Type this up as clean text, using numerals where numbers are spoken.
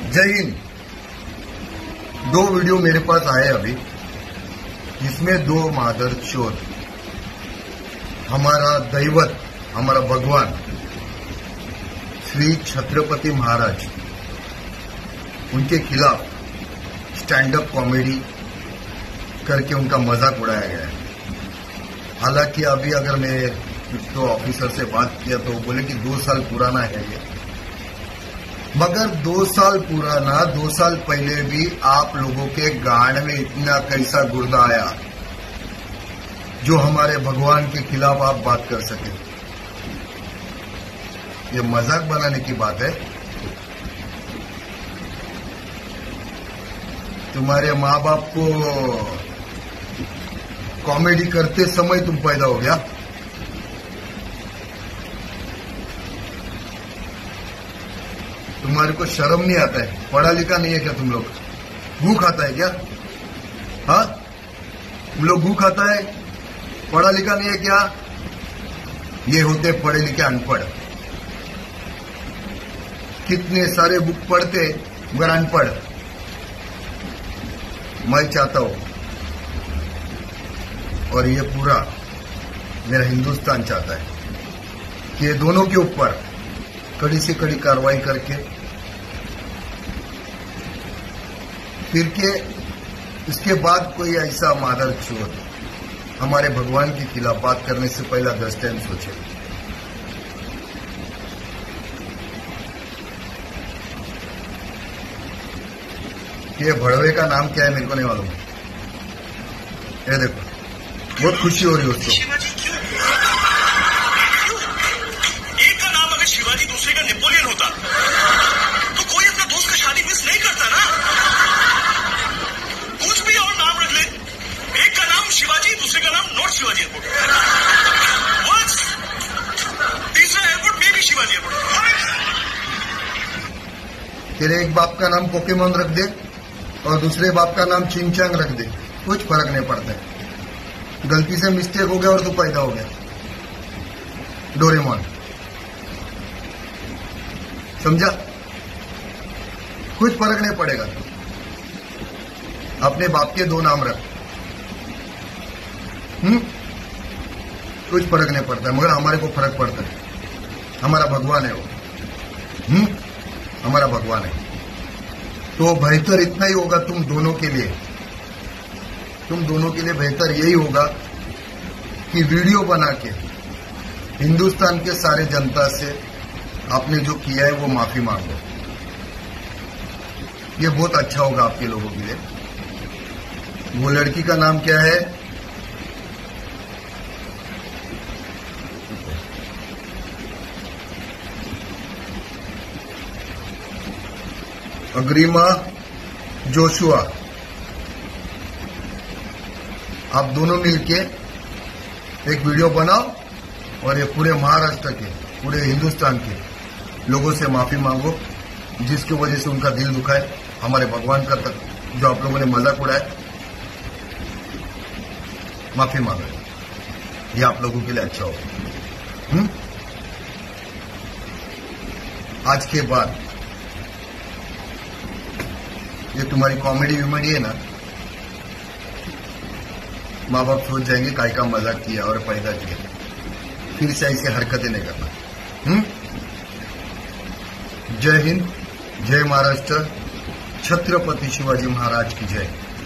जय हिंद। दो वीडियो मेरे पास आए अभी, जिसमें दो मादर चोर हमारा दैवत, हमारा भगवान श्री छत्रपति महाराज, उनके खिलाफ स्टैंड अप कॉमेडी करके उनका मजाक उड़ाया गया है। हालांकि अभी अगर मैं तो ऑफिसर से बात किया तो वो बोले कि 2 साल पुराना है ये, मगर 2 साल पुराना, 2 साल पहले भी आप लोगों के गांड में इतना कैसा गुर्दा आया जो हमारे भगवान के खिलाफ आप बात कर सके। ये मजाक बनाने की बात है। तुम्हारे माँ बाप को कॉमेडी करते समय तुम पैदा हो गया। तुम्हारे को शर्म नहीं आता है? पढ़ा लिखा नहीं है क्या तुम लोग? गू खाता है क्या? हाँ, तुम लोग गू खाता है? पढ़ा लिखा नहीं है क्या? ये होते पढ़े लिखे अनपढ़। कितने सारे बुक पढ़ते मगर अनपढ़। मैं चाहता हूं, और ये पूरा मेरा हिंदुस्तान चाहता है कि ये दोनों के ऊपर कड़ी से कड़ी कार्रवाई करके फिर के इसके बाद कोई ऐसा मादर चोर हमारे भगवान के खिलाफ बात करने से पहला 10 टाइम सोचे। ये भड़वे का नाम क्या है मेरे को नहीं मालूम। ये देखो, बहुत खुशी हो रही है उसको। शिवाजी क्यों? एक का नाम अगर शिवाजी दूसरे का नेपोलियन होता तो कोई अपना दोस्त का शादी मिस नहीं करता ना। कुछ भी और नाम रख ले, एक का नाम शिवाजी, दूसरे का नाम नॉट शिवाजी एयरपोर्ट, बस तीसरा एयरपोर्ट में भी शिवाजी एयरपोर्ट। तेरे एक बाप का नाम पोकेमोन रख दे और दूसरे बाप का नाम चिंचांग रख दे, कुछ फर्क नहीं पड़ता है। गलती से मिस्टेक हो गया और तू पैदा हो गया डोरेमोन, समझा? कुछ फर्क नहीं पड़ेगा। अपने बाप के 2 नाम रख, कुछ फर्क नहीं पड़ता है, मगर हमारे को फर्क पड़ता है। हमारा भगवान है वो, हमारा भगवान है। तो बेहतर इतना ही होगा तुम दोनों के लिए, बेहतर यही होगा कि वीडियो बना के हिंदुस्तान के सारे जनता से आपने जो किया है वो माफी मांगो। ये बहुत अच्छा होगा आपके लोगों के लिए। वो लड़की का नाम क्या है? अग्रिमा जोशुआ। आप दोनों मिलके एक वीडियो बनाओ और ये पूरे महाराष्ट्र के, पूरे हिंदुस्तान के लोगों से माफी मांगो जिसकी वजह से उनका दिल दुखा है। हमारे भगवान का तक जो आप लोगों ने मजाक उड़ाया, माफी मांगो। ये आप लोगों के लिए अच्छा होगा। आज के बाद ये तुम्हारी कॉमेडी विमेडी है ना, माँ बाप सोच जाएंगे काय का मजाक किया और पैदा किया, फिर से ऐसी हरकतें नहीं करना। जय हिंद, जय महाराष्ट्र, छत्रपति शिवाजी महाराज की जय।